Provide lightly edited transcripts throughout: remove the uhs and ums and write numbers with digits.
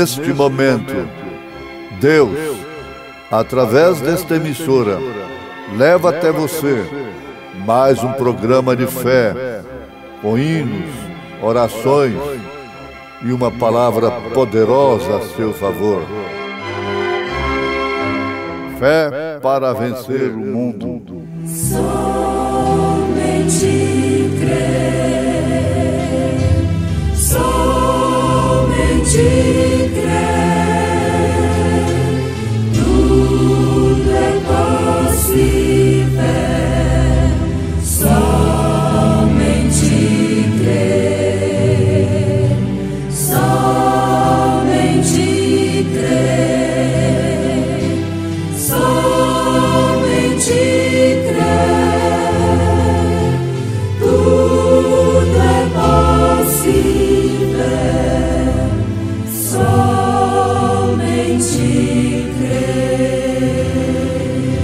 neste momento, Deus, através desta emissora, leva até você mais um programa de fé, com hinos, orações e uma palavra poderosa a seu favor. Fé para vencer o mundo. Somente crer, somente crer, tudo é possível, somente crer, somente crer, somente crer, tudo é possível, somente crer.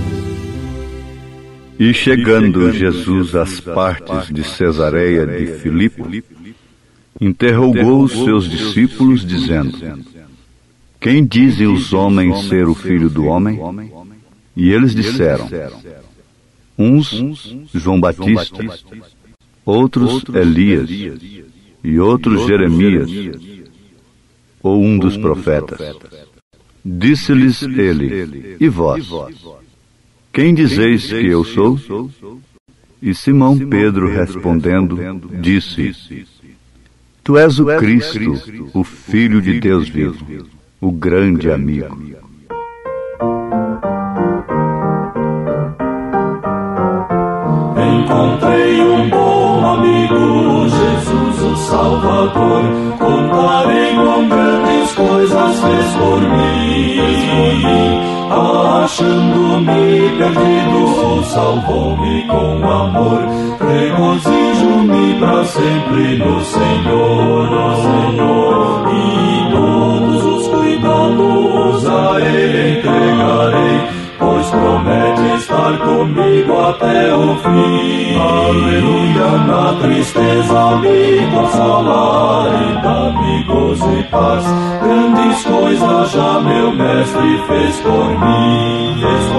E chegando Jesus às partes de Cesareia de Filipo, interrogou os seus discípulos, dizendo: Quem dizem os homens ser o Filho do Homem? E eles disseram: uns João Batista, outros Elias, e outros Jeremias, ou um dos profetas. Disse-lhes ele: E vós? Quem dizeis que eu sou? E Simão Pedro, respondendo, disse: Tu és o Cristo, o Filho de Deus vivo, o grande amigo. Encontrei um bom amigo, Jesus o Salvador. Contarei quão grandes coisas fez por mim. Achando-me perdido, salvou-me com amor. Regozijo-me para sempre no Senhor, E todos os cuidados a Ele entregarei, pois promete estar comigo até o fim. Aleluia, na tristeza me consolar e dá-me gozo e paz. Grandes coisas já meu mestre fez por mim,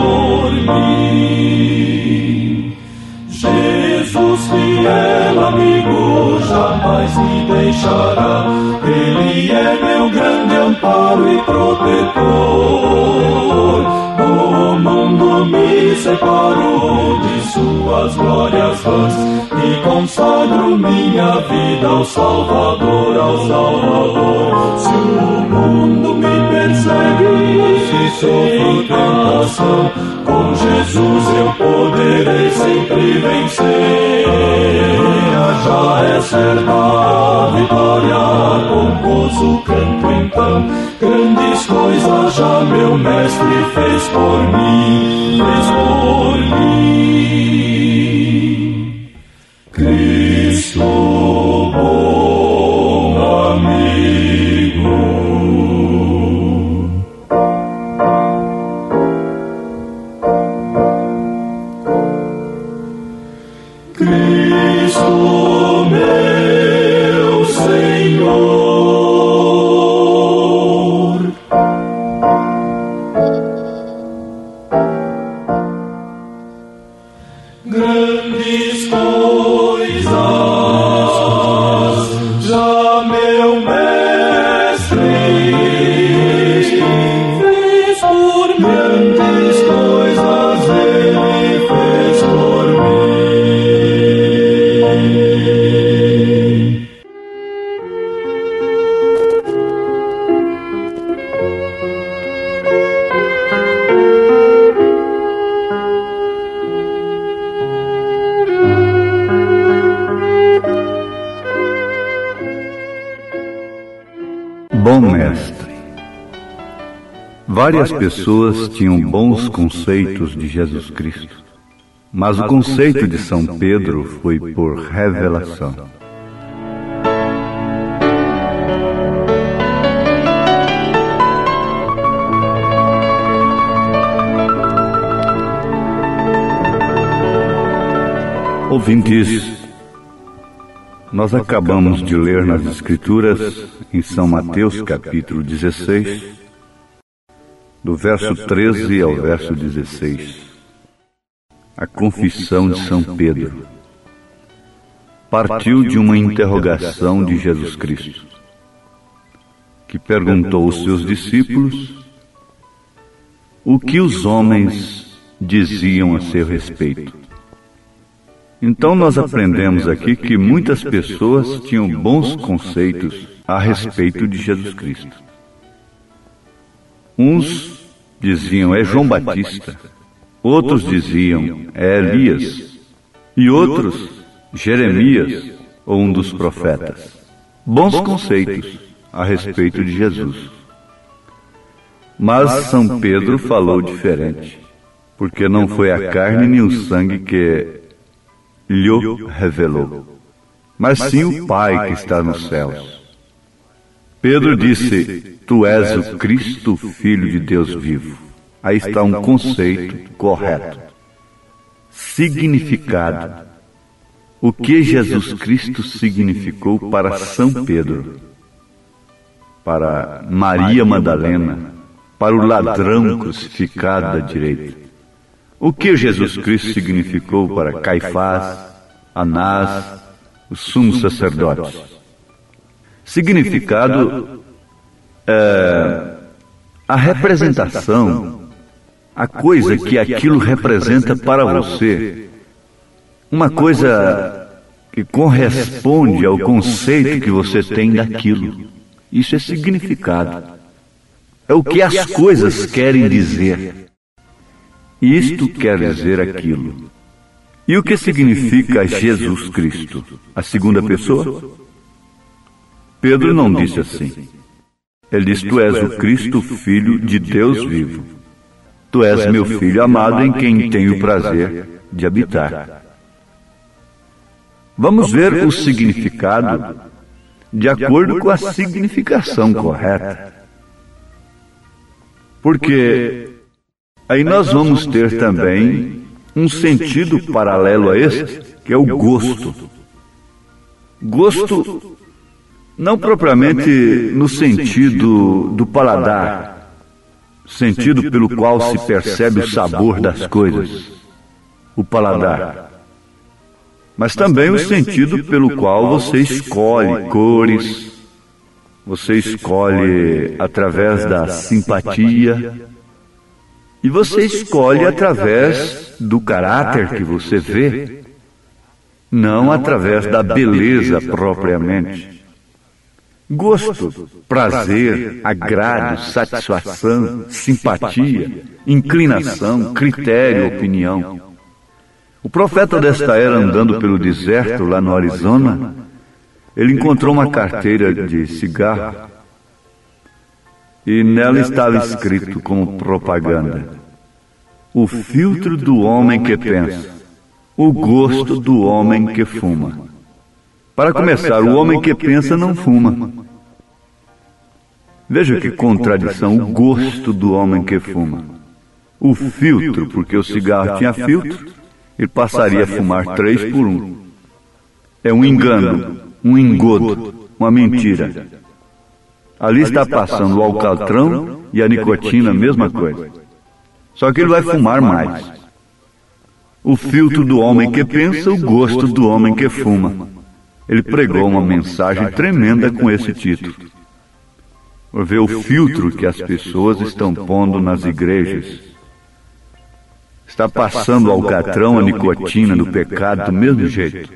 Jesus, fiel amigo, jamais me deixará. Ele é meu grande amparo e protetor. O mundo me separo de suas glórias vãs e consagro minha vida ao Salvador, Se o mundo me persegue, se sofro tentação, com Jesus eu poderei sempre vencer. Já é certa a vitória, com gozo canto então. Grandes coisas já meu mestre fez por mim, Cristo, bom amigo. Cristo, meu Senhor. Grandes coisas já meu mestre fez por mim. Grandes coisas ele fez por mim. Bom mestre. Várias pessoas tinham bons conceitos de Jesus Cristo, mas o conceito de São Pedro foi por revelação. Ouvintes, Nós acabamos de ler nas Escrituras, em São Mateus, capítulo 16, do verso 13 ao verso 16, a confissão de São Pedro. Partiu de uma interrogação de Jesus Cristo, que perguntou aos seus discípulos o que os homens diziam a seu respeito. Então nós aprendemos aqui que muitas pessoas tinham bons conceitos a respeito de Jesus Cristo. Uns diziam, é João Batista. Outros diziam, é Elias. E outros, Jeremias ou um dos profetas. Bons conceitos a respeito de Jesus. Mas São Pedro falou diferente, porque não foi a carne nem o sangue que lhe revelou, mas sim o Pai que está nos céus. Pedro disse, tu és o Cristo, Filho de Deus vivo. Aí está um conceito correto. Significado. O que Jesus Cristo significou para São Pedro, para Maria Madalena, para o ladrão crucificado da direita. O que Jesus Cristo significou para Caifás, Anás, os sumos sacerdotes? Significado a representação, a coisa que aquilo representa para você, uma coisa que corresponde ao conceito que você tem daquilo. Isso é significado. É o que as coisas querem dizer. Isto quer dizer aquilo. E o que significa Jesus Cristo? A segunda pessoa? Pedro não disse assim. Ele disse, tu és o Cristo, Filho de Deus vivo. Tu és meu Filho amado em quem tenho o prazer de habitar. Vamos ver o significado de acordo com a significação correta. Porque aí nós vamos ter também um sentido paralelo a este, que é o gosto. Gosto não propriamente no sentido do paladar, sentido pelo qual se percebe o sabor das coisas, o paladar. Mas também o sentido pelo qual você escolhe cores, você escolhe através da simpatia, e você escolhe através do caráter que você vê, não através da beleza propriamente. Gosto, prazer, agrado, satisfação, simpatia, inclinação, critério, opinião. O profeta desta era, andando pelo deserto lá no Arizona, ele encontrou uma carteira de cigarro e nela estava escrito como propaganda: o filtro do homem que pensa, o gosto do homem que fuma. Para começar, o homem que pensa não fuma. Veja que contradição, o gosto do homem que fuma. O filtro, porque o cigarro tinha filtro, ele passaria a fumar 3 por 1. É um engano, um engodo, uma mentira. Ali está passando o alcatrão e a nicotina, a mesma coisa. Só que ele vai fumar mais. O filtro do homem que pensa, o gosto do homem que fuma. Ele pregou uma mensagem tremenda com esse título. Ver o filtro que as pessoas estão pondo nas igrejas. Está passando o alcatrão, a nicotina do pecado do mesmo jeito.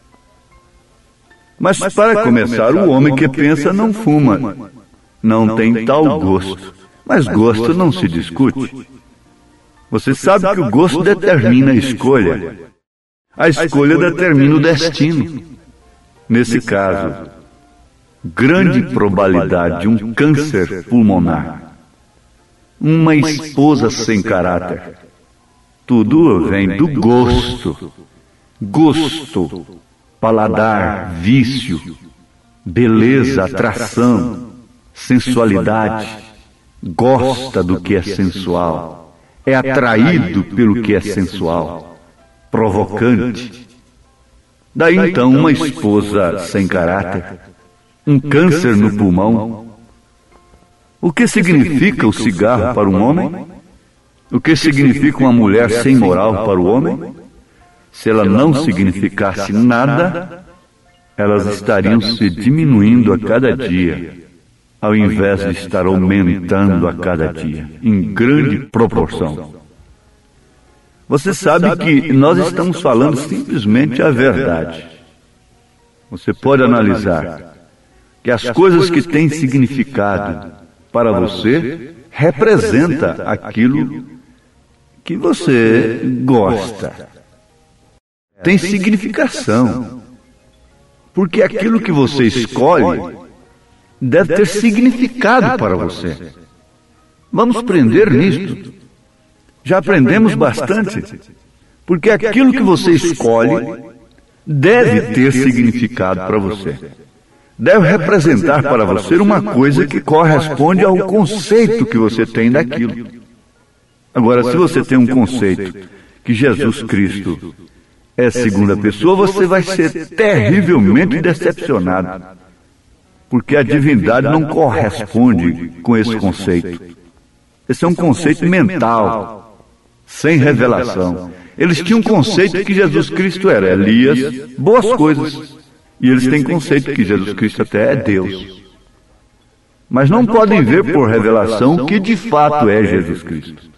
Mas para começar, o homem que pensa não fuma. Não tem tal gosto. Mas gosto não se discute. Você sabe que o gosto determina a escolha. A escolha determina o destino. Nesse caso, grande probabilidade de um câncer pulmonar. Uma esposa sem caráter. Tudo vem do gosto. Gosto, paladar, vício, beleza, atração, sensualidade. Gosta do que é sensual. É atraído pelo que é sensual, provocante. Daí então uma esposa sem caráter, um câncer no pulmão. O que significa o cigarro para um homem? O que significa uma mulher sem moral para o homem? Se ela não significasse nada, elas estariam se diminuindo a cada dia, ao invés de estar aumentando a cada dia, em grande proporção. Você sabe que nós estamos falando simplesmente a verdade. Você pode analisar que as coisas que têm significado para você representa aquilo que você gosta. Tem significação. Porque aquilo que você escolhe deve ter significado para você. Vamos prender nisto. Já aprendemos bastante. Porque aquilo que você escolhe deve ter significado para você. Deve representar para você uma coisa que corresponde ao conceito que você tem daquilo. Agora, se você tem um conceito que Jesus Cristo é segunda pessoa, você vai ser terrivelmente decepcionado, porque a divindade não corresponde com esse conceito. Esse é um conceito mental, sem revelação. Eles tinham um conceito que Jesus Cristo era Elias, boas coisas, e eles têm conceito que Jesus Cristo até é Deus. Mas não podem ver por revelação o que de fato é Jesus Cristo.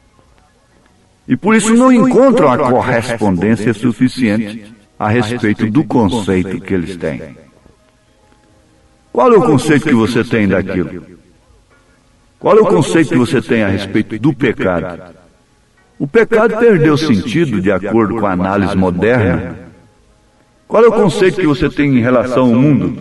E por isso não encontram a correspondência suficiente a respeito do conceito que eles têm. Qual é o conceito que você tem daquilo? Qual é o conceito que você tem a respeito do pecado? O pecado perdeu sentido de acordo com a análise moderna. Qual é o conceito que você tem em relação ao mundo?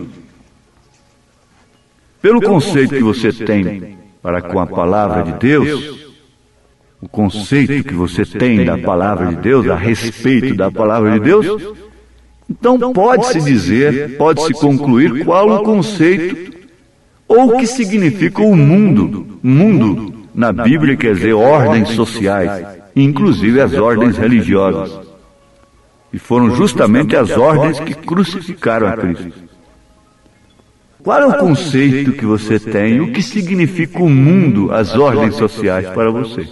Pelo conceito que você tem para com a palavra de Deus, o conceito que você tem da palavra de Deus, a respeito da palavra de Deus, então pode-se dizer, pode-se concluir qual o conceito ou o que significa o mundo. Mundo, na Bíblia, quer dizer ordens sociais, inclusive as ordens religiosas. E foram justamente as ordens que crucificaram a Cristo. Qual é o conceito que você tem, o que significa o mundo, as ordens sociais para você?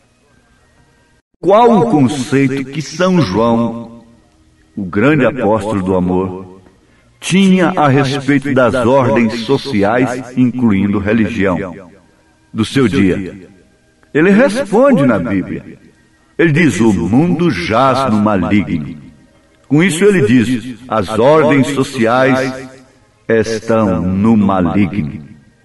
Qual o conceito que São João, o grande apóstolo do amor, tinha a respeito das ordens sociais, incluindo religião, do seu dia? Ele responde na Bíblia. Ele diz, o mundo jaz no maligno. Com isso ele diz, as ordens sociais estão no maligno.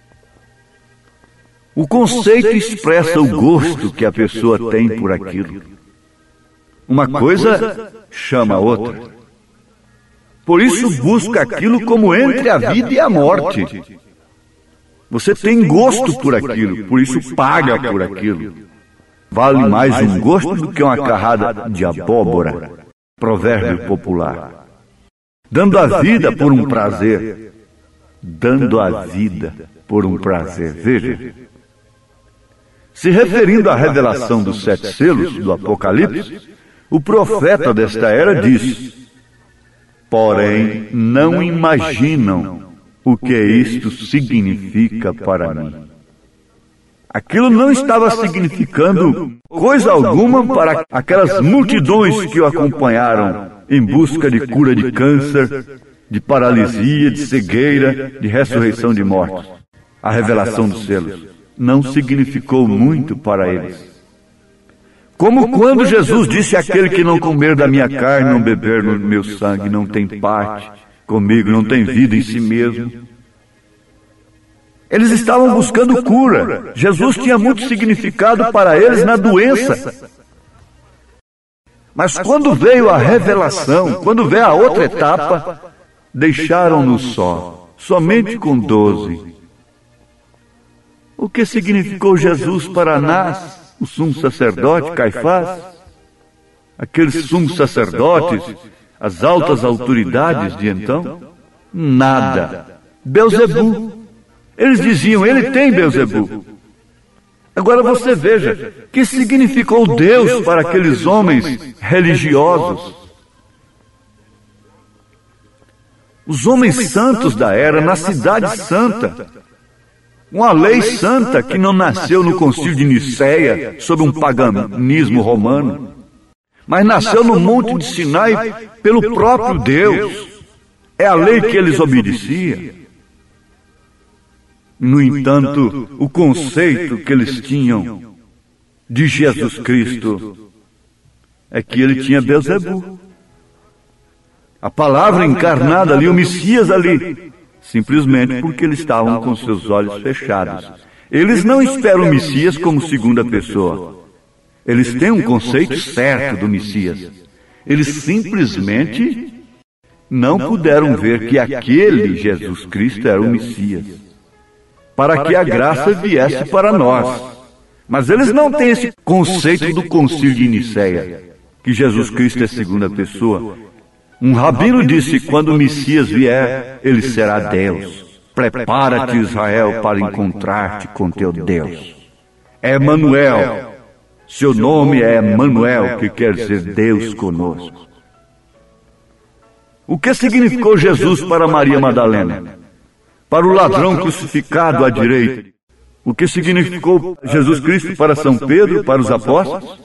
O conceito expressa o gosto que a pessoa tem por aquilo. Uma coisa chama a outra. Por isso busca aquilo como entre a vida e a morte. Você tem gosto por aquilo, por isso paga por aquilo. Vale mais um gosto do que uma carrada de abóbora. Provérbio popular. Dando a vida por um prazer. Dando a vida por um prazer. Veja. Se referindo à revelação dos 7 selos do Apocalipse, o profeta desta era diz, porém não imaginam o que isto significa para mim. Aquilo não estava significando coisa alguma para aquelas multidões que o acompanharam em busca de cura de câncer, de paralisia, de cegueira, de ressurreição de mortos. A revelação dos selos não significou muito para eles. Como quando Jesus disse àquele que não comer da minha carne, não beber no meu sangue, não tem parte comigo, não tem vida em si mesmo. Eles estavam buscando cura. Jesus tinha muito significado para eles na doença. Mas quando veio a revelação, quando veio a outra etapa, deixaram-no somente com 12. O que significou Jesus para Anás, o sumo sacerdote, Caifás? Aqueles sumos sacerdotes, as altas autoridades de então? Nada. Belzebu. Eles diziam, ele tem Belzebu. Agora você veja, que significou Deus para aqueles homens religiosos? Os homens santos da era, na cidade santa. Uma lei santa que não nasceu no concílio de Nicéia, sob um paganismo romano, mas nasceu no Monte de Sinai pelo próprio Deus. É a lei que eles obedeciam. No entanto, o conceito que eles tinham de Jesus Cristo é que ele tinha Belzebu. A palavra encarnada ali, o Messias ali, simplesmente porque eles estavam com seus olhos fechados. Eles não esperam o Messias como segunda pessoa. Eles têm um conceito certo do Messias. Eles simplesmente não puderam ver que aquele Jesus Cristo era o Messias, para que a graça viesse para nós. Mas eles não têm esse conceito do concílio de Nicéia, que Jesus Cristo é segunda pessoa. Um rabino disse, quando o Messias vier, ele será Deus. Prepara-te, Israel, para encontrar-te com teu Deus. É Emanuel. Seu nome é Emanuel, que quer dizer Deus conosco. O que significou Jesus para Maria Madalena? Para o ladrão crucificado à direita? O que significou Jesus Cristo para São Pedro, para os apóstolos?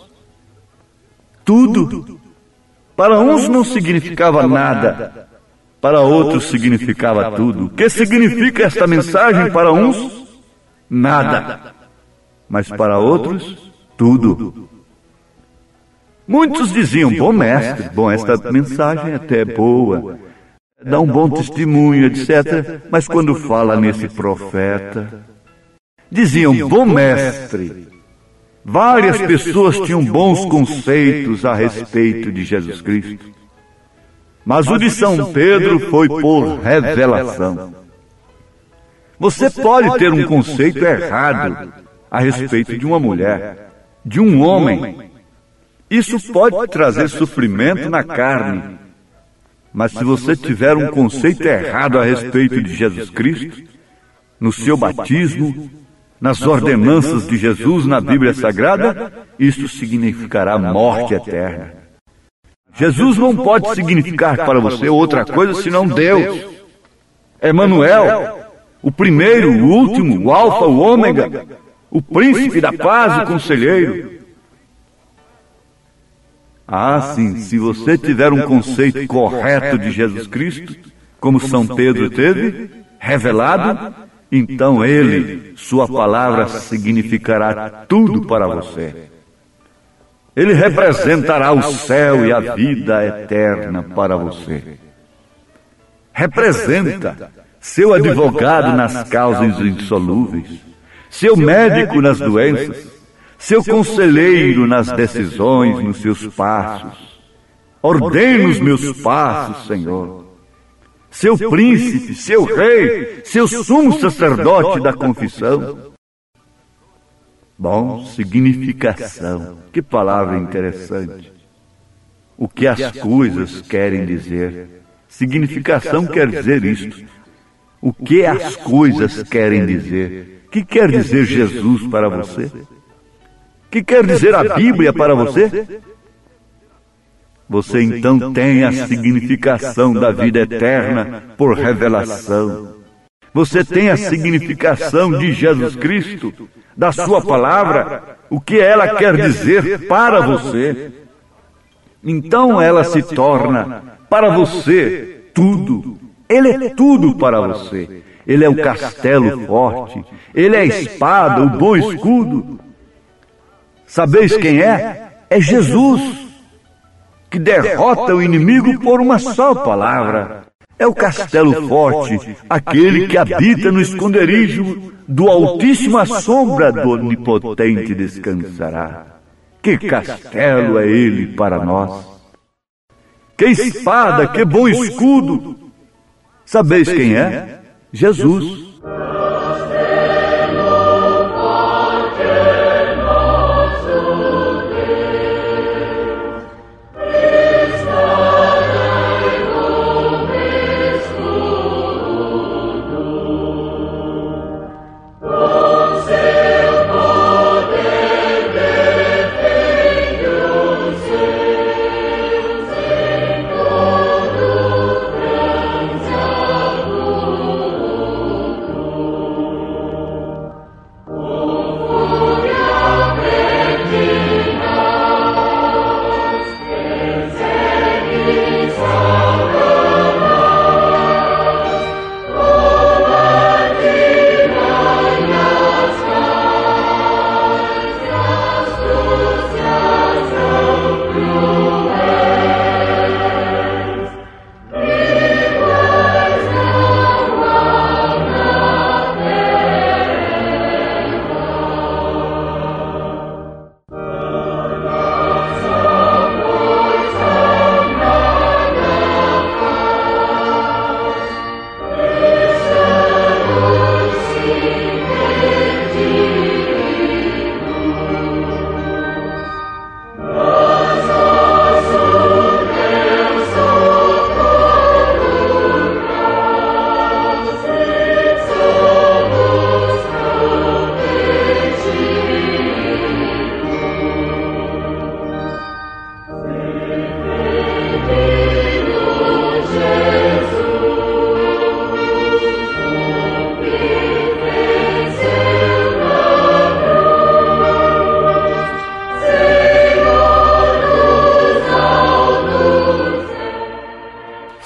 Tudo. Para uns não significava nada, para outros significava tudo. O que significa esta mensagem para uns? Nada. Mas para outros, tudo. Muitos diziam, bom mestre, esta mensagem até é boa, dá um bom testemunho, etc. Mas quando fala nesse profeta, diziam, bom mestre. Várias pessoas tinham bons conceitos a respeito de Jesus Cristo. Mas o de São Pedro foi por revelação. Você pode ter um conceito errado a respeito de uma mulher, de um homem. Isso pode trazer sofrimento na carne. Mas se você tiver um conceito errado a respeito de Jesus Cristo, no seu batismo, nas ordenanças de Jesus na Bíblia Sagrada, isso significará morte eterna. Jesus não pode significar para você outra coisa senão Deus. Emanuel, o primeiro, o último, o alfa, o ômega, o príncipe da paz, o conselheiro. Ah, sim, se você tiver um conceito correto de Jesus Cristo, como São Pedro teve, revelado, então ele, sua palavra, significará tudo para você. Ele representará o céu e a vida eterna para você. Representa seu advogado nas causas insolúveis, seu médico nas doenças, seu conselheiro nas decisões, nos seus passos. Ordena os meus passos, Senhor. Seu príncipe, seu rei, seu sumo sacerdote da confissão. Bom, significação. Que palavra interessante. O que as coisas querem dizer. Significação quer dizer isto. O que as coisas querem dizer. O que quer dizer Jesus para você? O que quer dizer a Bíblia para você? Você então tem a significação da vida eterna por revelação. Você tem a significação de Jesus Cristo, da sua palavra, o que ela quer dizer para você. Então ela se torna para você tudo. Ele é tudo para você. Ele é o castelo forte. Ele é a espada, o bom escudo. Sabeis quem é? É Jesus, que derrota o inimigo por uma só palavra. É o castelo forte, aquele que habita no esconderijo do Altíssimo, à sombra do Onipotente descansará. Que castelo é ele para nós! Que espada, que bom escudo! Sabeis quem é? Jesus.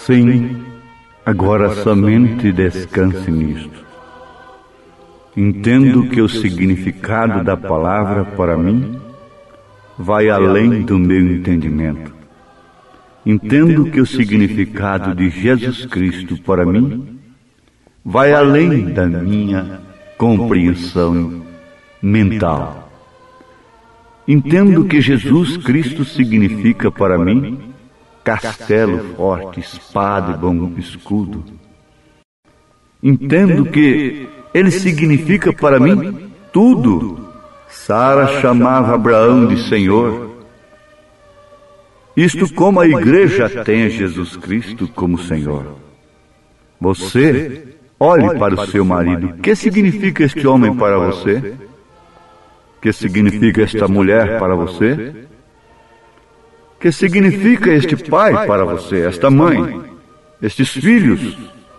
Sim, agora somente descanse nisto. Entendo que o significado da palavra para mim vai além do meu entendimento. Entendo que o significado de Jesus Cristo para mim vai além da minha compreensão mental. Entendo que Jesus Cristo significa para mim castelo forte, espada e bom escudo. Entendo que ele significa para mim tudo. Sara chamava Abraão de Senhor. Isto como a igreja tem Jesus Cristo como Senhor. Você, olhe para o seu marido. O que significa este homem para você? O que significa esta mulher para você? O que significa este pai para você, esta mãe, estes filhos?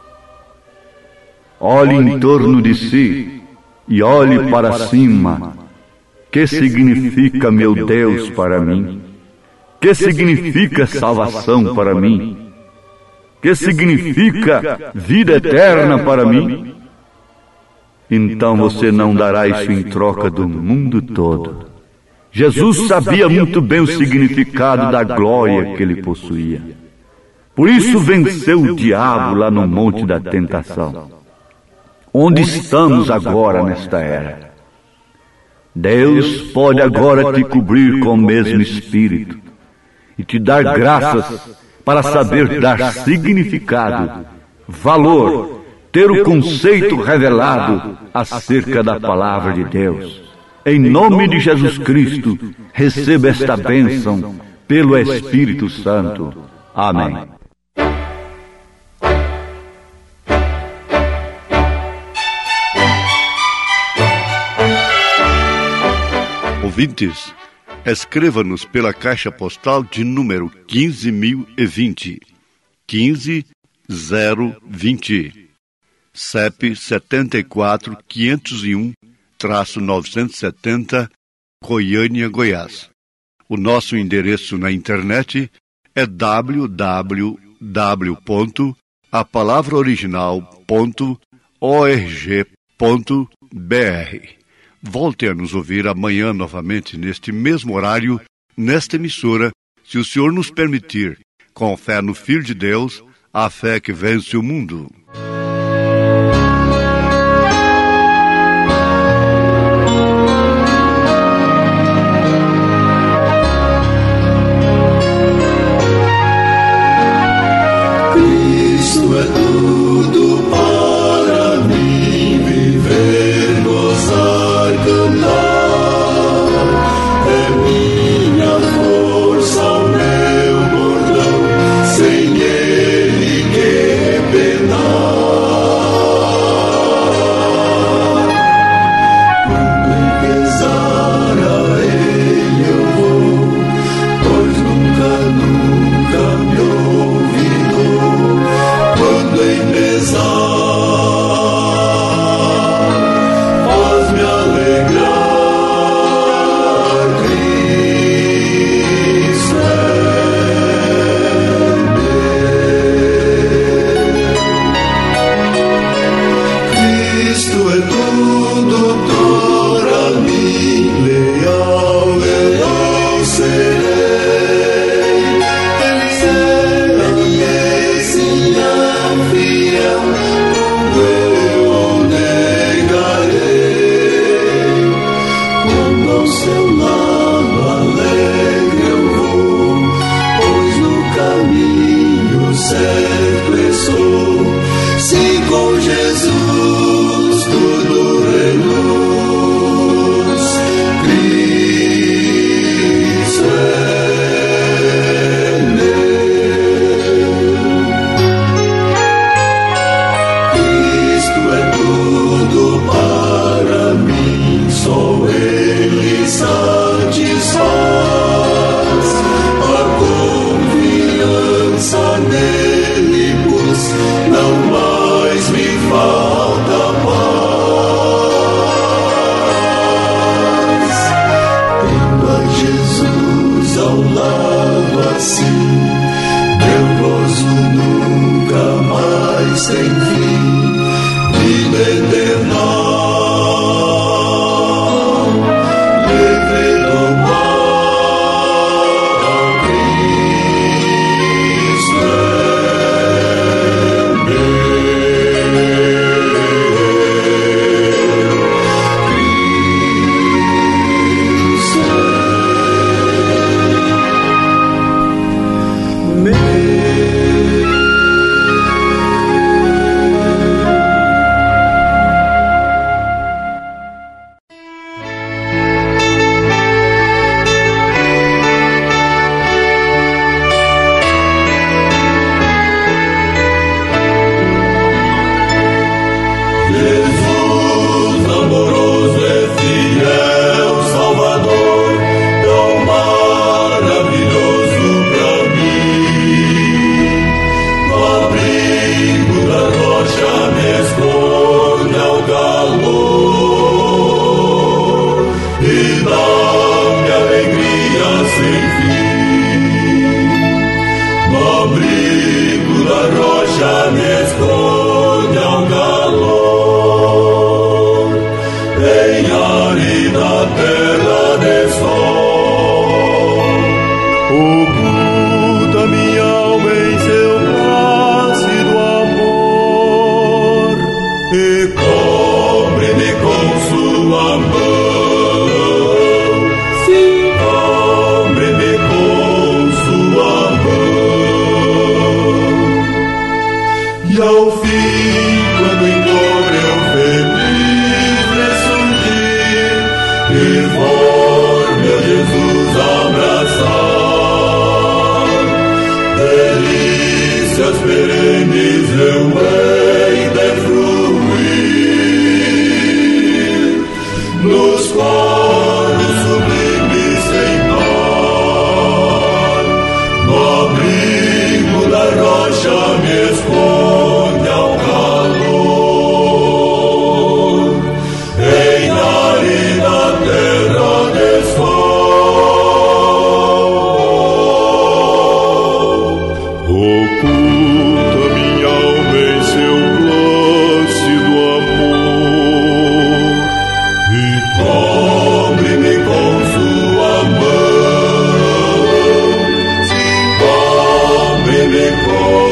Olhe em torno de si e olhe para cima. Que significa meu Deus para mim? Que significa salvação para mim? Que significa vida eterna para mim? Então você não dará isso em troca do mundo todo. Jesus sabia muito bem o significado da glória que ele possuía. Por isso venceu o diabo lá no monte da tentação. Onde estamos agora nesta era? Deus pode agora te cobrir com o mesmo Espírito e te dar graças para saber dar significado, valor, ter o conceito revelado acerca da palavra de Deus. Em nome de Jesus Cristo, receba esta bênção pelo Espírito Santo. Amém. Ouvintes, escreva-nos pela caixa postal de número 15.020, 15020, CEP 74.501-970, Goiânia, Goiás. O nosso endereço na internet é www.apalavraoriginal.org.br. Volte a nos ouvir amanhã novamente neste mesmo horário, nesta emissora, se o Senhor nos permitir, com fé no Filho de Deus, a fé que vence o mundo. Cristo é tudo para mim, viver, gozar, cantar. É minha força, o meu bordão, sem ele que penar. rocha me esconde ao calor, em árida terra de sol. Oculta minha alma em seu plácido amor e cobre-me com sua mão. Sim, cobre-me com sua mão. E ao fim, quando em dor eu feliz ressurgir e for meu Jesus abraçar, delícias perenes eu hei de fruir, nos coros sublimes sentar, no abrigo da rocha me esconde ao calor, em árida terra de sol. Oculta minha alma em seu plácido amor e cobre-me com sua mão. Sim, cobre-me com